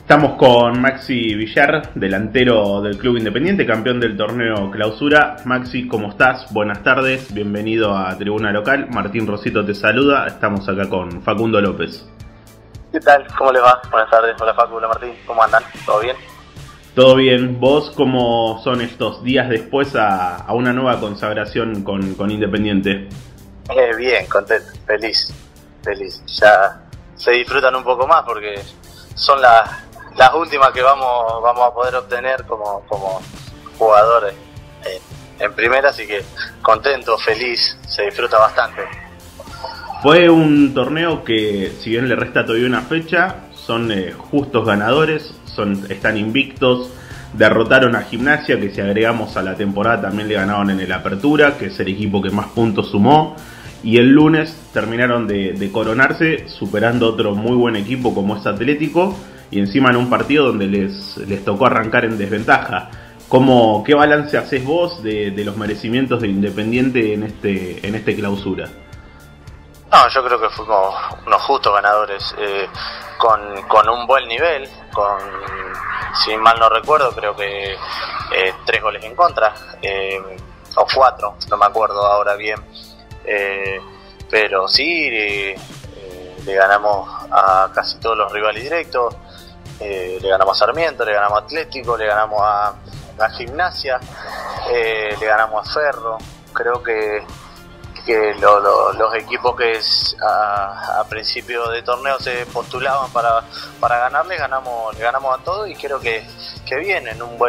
Estamos con Maxi Villar, delantero del Club Independiente, campeón del torneo Clausura. Maxi, ¿cómo estás? Buenas tardes, bienvenido a Tribuna Local. Martín Rosito te saluda, estamos acá con Facundo López. ¿Qué tal? ¿Cómo les va? Buenas tardes, hola Facu, hola Martín, ¿cómo andan? ¿Todo bien? Todo bien. ¿Vos cómo son estos días después a una nueva consagración con Independiente? Bien, contento, feliz. Ya se disfrutan un poco más porque son las últimas que vamos a poder obtener como jugadores en primera, así que contento, feliz, se disfruta bastante. Fue un torneo que, si bien le resta todavía una fecha, son justos ganadores, están invictos, derrotaron a Gimnasia, que si agregamos a la temporada también le ganaron en el Apertura, que es el equipo que más puntos sumó, y el lunes terminaron de coronarse superando otro muy buen equipo como es Atlético, y encima en un partido donde les tocó arrancar en desventaja. ¿Qué balance haces vos de los merecimientos de Independiente en este Clausura? No, yo creo que fuimos unos justos ganadores, con un buen nivel, si mal no recuerdo, creo que 3 goles en contra, o 4, no me acuerdo ahora bien, pero sí, le ganamos a casi todos los rivales directos, le ganamos a Sarmiento, le ganamos a Atlético, le ganamos a Gimnasia, le ganamos a Ferro. Creo que los equipos que a principio de torneo se postulaban para ganar, le ganamos a todos, y creo que bien, en un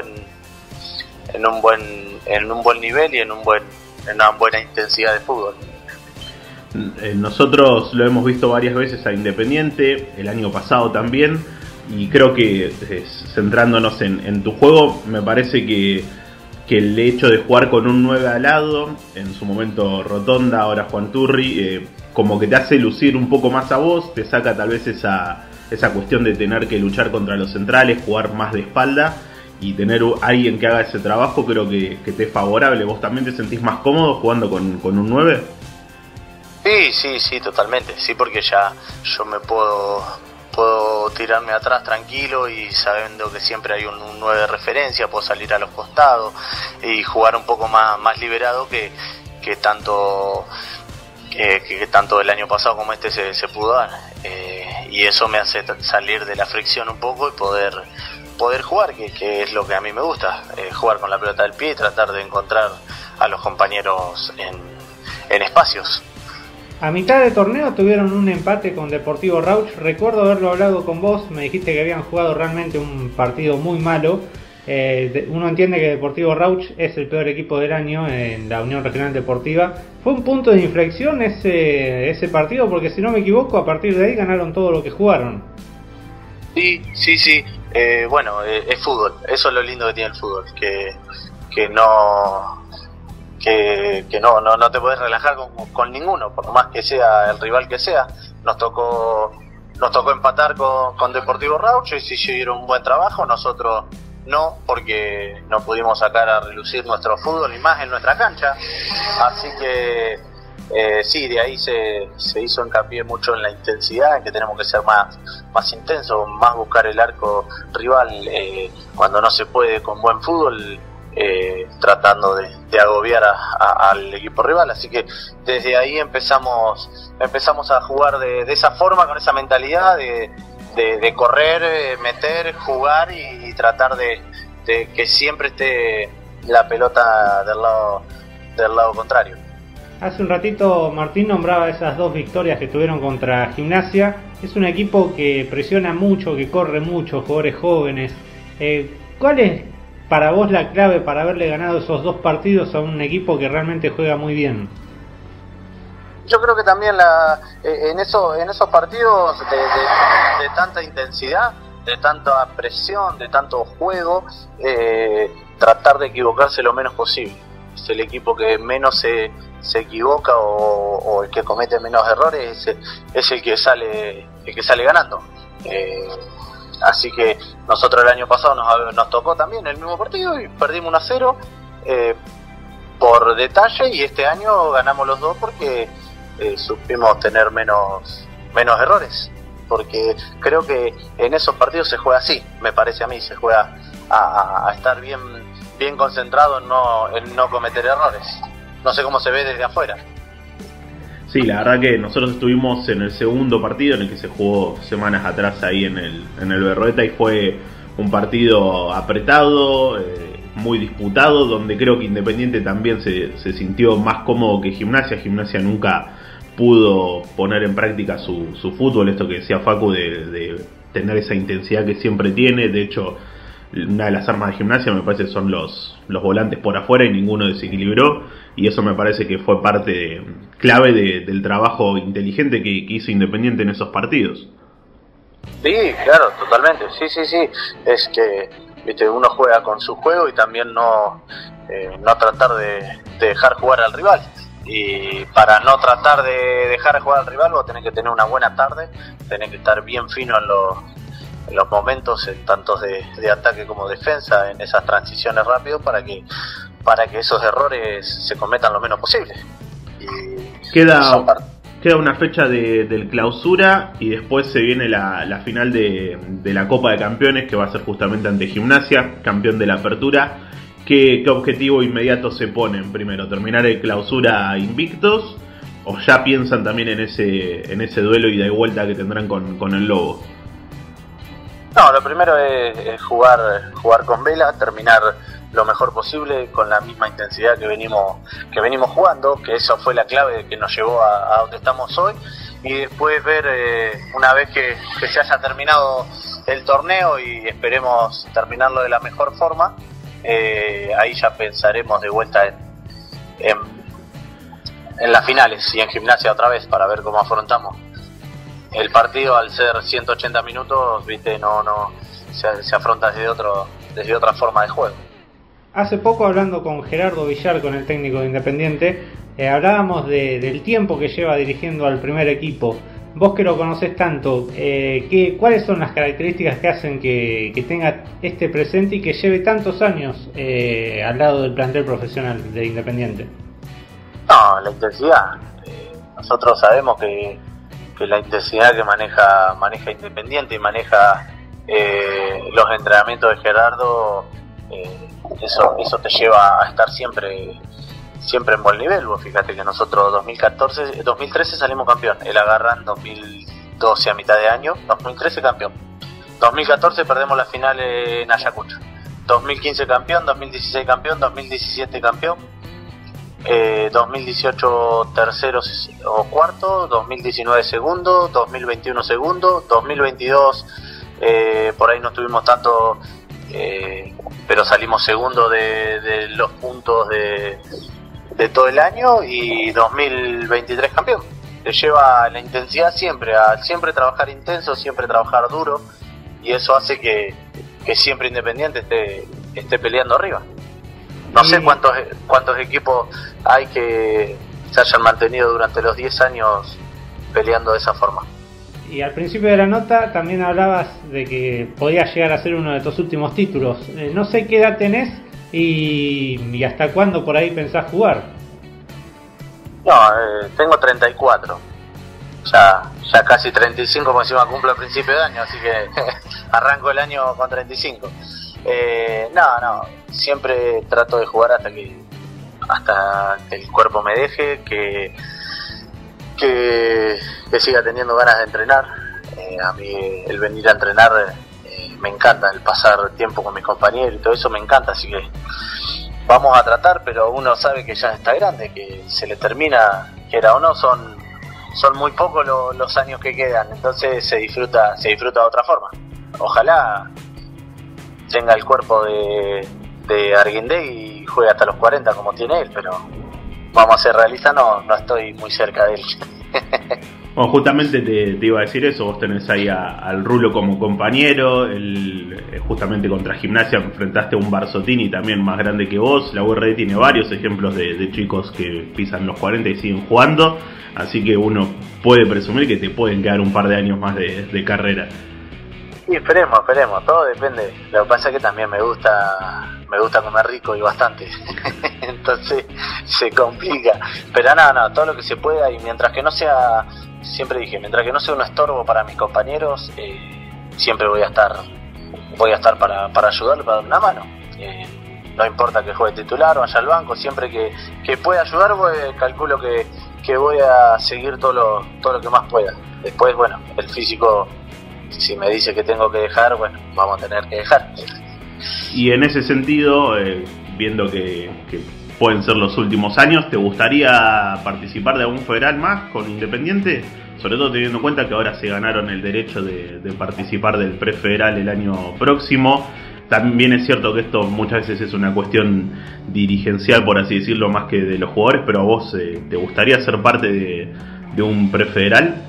buen nivel y en una buena intensidad de fútbol. Nosotros lo hemos visto varias veces a Independiente, el año pasado también, y creo que centrándonos en tu juego, me parece que el hecho de jugar con un 9 al lado, en su momento Rotonda, ahora Juan Turri, como que te hace lucir un poco más a vos, te saca tal vez esa cuestión de tener que luchar contra los centrales, jugar más de espalda, y tener alguien que haga ese trabajo creo que te es favorable. ¿Vos también te sentís más cómodo jugando con un 9? Sí, totalmente, sí, porque ya yo me puedo tirarme atrás tranquilo y sabiendo que siempre hay un 9 de referencia, puedo salir a los costados y jugar un poco más liberado que tanto el año pasado como este se pudo dar, y eso me hace salir de la fricción un poco y poder jugar, que es lo que a mí me gusta, jugar con la pelota del pie y tratar de encontrar a los compañeros en espacios. A mitad de torneo tuvieron un empate con Deportivo Rauch. Recuerdo haberlo hablado con vos, me dijiste que habían jugado realmente un partido muy malo. Uno entiende que Deportivo Rauch es el peor equipo del año en la Unión Regional Deportiva. ¿Fue un punto de inflexión ese partido? Porque si no me equivoco, a partir de ahí ganaron todo lo que jugaron. Sí. Bueno, es fútbol. Eso es lo lindo que tiene el fútbol, que no te puedes relajar con ninguno, por más que sea el rival que sea. Nos tocó empatar con Deportivo Rauch, y si hicieron un buen trabajo, nosotros no, porque no pudimos sacar a relucir nuestro fútbol y más en nuestra cancha. Así que sí, de ahí se hizo hincapié mucho en la intensidad, en que tenemos que ser más intensos, más buscar el arco rival cuando no se puede con buen fútbol, tratando de agobiar al equipo rival. Así que desde ahí empezamos a jugar de esa forma, con esa mentalidad de correr, meter, jugar y tratar de que siempre esté la pelota del lado contrario. Hace un ratito Martín nombraba esas 2 victorias que tuvieron contra Gimnasia. Es un equipo que presiona mucho, que corre mucho, jugadores jóvenes. ¿Cuál es para vos la clave para haberle ganado esos 2 partidos a un equipo que realmente juega muy bien? Yo creo que también en esos partidos de tanta intensidad, de tanta presión, de tanto juego, tratar de equivocarse lo menos posible. Es el equipo que menos se equivoca o el que comete menos errores, es el que sale ganando. Así que nosotros el año pasado nos tocó también el mismo partido y perdimos 1-0 por detalle, y este año ganamos los 2 porque supimos tener menos errores. porque creo que en esos partidos se juega así, me parece a mí, se juega a estar bien concentrado en no cometer errores. No sé cómo se ve desde afuera. Sí, la verdad que nosotros estuvimos en el segundo partido, en el que se jugó semanas atrás ahí en el Berrueta, y fue un partido apretado, muy disputado, donde creo que Independiente también se sintió más cómodo que Gimnasia. Gimnasia nunca pudo poner en práctica su fútbol, esto que decía Facu, de tener esa intensidad que siempre tiene. De hecho, una de las armas de Gimnasia me parece son los volantes por afuera, y ninguno desequilibró, y eso me parece que fue parte clave del trabajo inteligente que hizo Independiente en esos partidos. Sí, claro, totalmente, sí, es que, viste, uno juega con su juego y también no tratar de dejar jugar al rival. Y para no tratar de dejar jugar al rival, vos tenés que tener una buena tarde, tenés que estar bien fino en los momentos, en tantos de ataque como defensa, en esas transiciones rápidas, para que esos errores se cometan lo menos posible. Y queda una fecha del clausura, y después se viene la final de la Copa de Campeones, que va a ser justamente ante Gimnasia, campeón de la Apertura. ¿Qué objetivo inmediato se ponen? Primero, ¿terminar el clausura invictos? ¿O ya piensan también en ese duelo ida y vuelta que tendrán con el Lobo? No, lo primero es jugar con vela, terminar lo mejor posible con la misma intensidad que venimos jugando, que eso fue la clave que nos llevó a donde estamos hoy, y después ver, una vez que se haya terminado el torneo y esperemos terminarlo de la mejor forma, ahí ya pensaremos de vuelta en las finales y en Gimnasia otra vez, para ver cómo afrontamos el partido. Al ser 180 minutos, viste, no se afronta desde otra forma de juego. Hace poco, hablando con Gerardo Villar, con el técnico de Independiente, hablábamos del tiempo que lleva dirigiendo al primer equipo. Vos que lo conocés tanto, ¿cuáles son las características que hacen que tenga este presente y que lleve tantos años al lado del plantel profesional de Independiente? No, la intensidad. Nosotros sabemos que la intensidad que maneja Independiente y maneja los entrenamientos de Gerardo, eso te lleva a estar siempre en buen nivel. Vos fíjate que nosotros 2013 salimos campeón, él agarra en 2012 a mitad de año, 2013 campeón, 2014 perdemos la final en Ayacucho, 2015 campeón, 2016 campeón, 2017 campeón, 2018 tercero o cuarto, 2019 segundo, 2021 segundo, 2022 por ahí no tuvimos tanto, pero salimos segundo de los puntos de todo el año, y 2023 campeón. Te lleva la intensidad siempre, a siempre trabajar intenso, siempre trabajar duro, y eso hace que siempre Independiente esté peleando arriba. No sé cuántos equipos hay que se hayan mantenido durante los 10 años peleando de esa forma. Y al principio de la nota también hablabas de que podías llegar a ser uno de tus últimos títulos. No sé qué edad tenés y hasta cuándo por ahí pensás jugar. No, tengo 34. Ya casi 35, porque encima cumplo a principio de año, así que arranco el año con 35. No, siempre trato de jugar hasta que el cuerpo me deje, que siga teniendo ganas de entrenar. A mí el venir a entrenar me encanta, el pasar tiempo con mis compañeros y todo eso me encanta, así que vamos a tratar, pero uno sabe que ya está grande, que se le termina, quiera o no, son muy pocos los años que quedan, entonces se disfruta de otra forma. Ojalá tenga el cuerpo de Arguindegui y juegue hasta los 40 como tiene él, pero vamos a ser realistas, no estoy muy cerca de él. Bueno, justamente te iba a decir eso, vos tenés ahí al Rulo como compañero, justamente contra Gimnasia enfrentaste a un Barzotini también más grande que vos. La URD tiene varios ejemplos de chicos que pisan los 40 y siguen jugando, así que uno puede presumir que te pueden quedar un par de años más de carrera. Sí, esperemos, todo depende. Lo que pasa es que también me gusta comer rico y bastante, entonces se complica, pero no, todo lo que se pueda, y mientras que no sea siempre dije, mientras que no sea un estorbo para mis compañeros, siempre voy a estar para ayudarle, para dar una mano. No importa que juegue titular o vaya al banco, siempre que pueda ayudar, calculo que voy a seguir todo lo que más pueda. Después, bueno, el físico, si me dice que tengo que dejar, bueno, vamos a tener que dejar. Y en ese sentido, viendo que pueden ser los últimos años, ¿te gustaría participar de algún federal más con Independiente? Sobre todo teniendo en cuenta que ahora se ganaron el derecho de participar del prefederal el año próximo. También es cierto que esto muchas veces es una cuestión dirigencial, por así decirlo, más que de los jugadores, pero a vos te gustaría ser parte de un prefederal.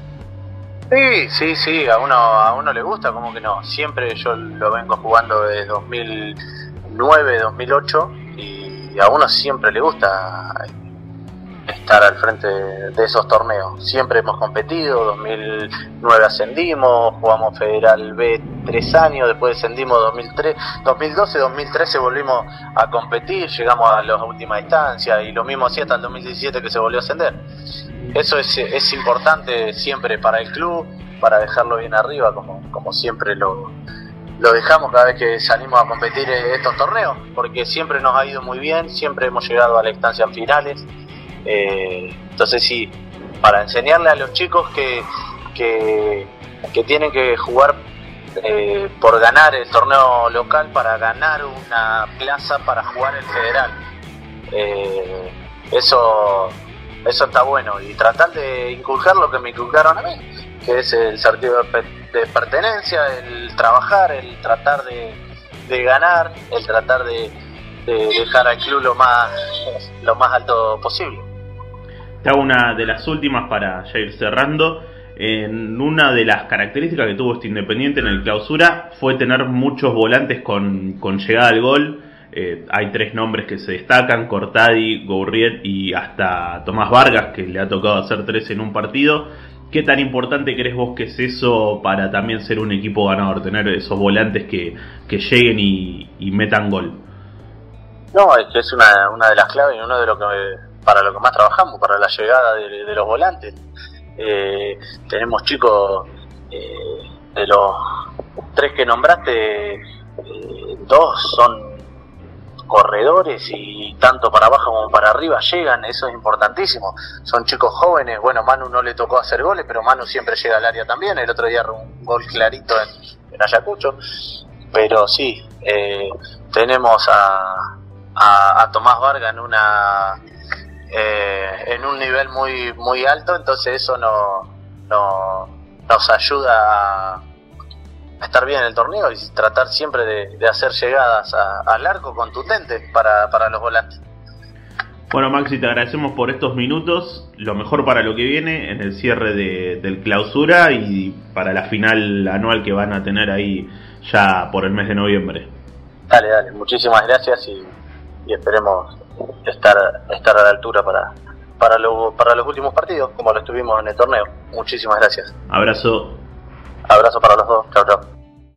Sí, a uno le gusta, como que no. Siempre yo lo vengo jugando desde 2009, 2008 y a uno siempre le gusta estar al frente de esos torneos. Siempre hemos competido, 2009 ascendimos, jugamos Federal B 3 años, después descendimos 2012, 2013 volvimos a competir, llegamos a las últimas instancias y lo mismo así hasta el 2017 que se volvió a ascender. Eso es importante siempre para el club, para dejarlo bien arriba, como siempre lo dejamos cada vez que salimos a competir estos torneos, porque siempre nos ha ido muy bien, siempre hemos llegado a las instancias finales. Entonces sí, para enseñarle a los chicos que tienen que jugar por ganar el torneo local para ganar una plaza para jugar el federal. Eso está bueno, y tratar de inculcar lo que me inculcaron a mí, que es el sentido de pertenencia, el trabajar, el tratar de ganar, el tratar de dejar al club lo más alto posible. Te hago una de las últimas para ya ir cerrando. En una de las características que tuvo este Independiente en el Clausura fue tener muchos volantes con llegada al gol. Hay 3 nombres que se destacan: Cortadi, Gourriet y hasta Tomás Vargas, que le ha tocado hacer 3 en un partido. ¿Qué tan importante crees vos que es eso para también ser un equipo ganador, tener esos volantes que lleguen y metan gol? No, es que es una de las claves y uno de lo que para lo que más trabajamos, para la llegada de los volantes. Tenemos chicos, de los 3 que nombraste, 2 son corredores y tanto para abajo como para arriba llegan, eso es importantísimo. Son chicos jóvenes. Bueno, Manu no le tocó hacer goles, pero Manu siempre llega al área también. El otro día un gol clarito en Ayacucho. Pero sí, tenemos a Tomás Vargas en un nivel muy muy alto, entonces eso nos ayuda a estar bien en el torneo y tratar siempre de hacer llegadas al arco contundentes para los volantes. Bueno, Maxi, te agradecemos por estos minutos, lo mejor para lo que viene en el cierre del Clausura y para la final anual que van a tener ahí ya por el mes de noviembre. Dale, muchísimas gracias y esperemos estar a la altura para los últimos partidos, como lo estuvimos en el torneo. Muchísimas gracias. Abrazo. Abrazo para los dos. Chao.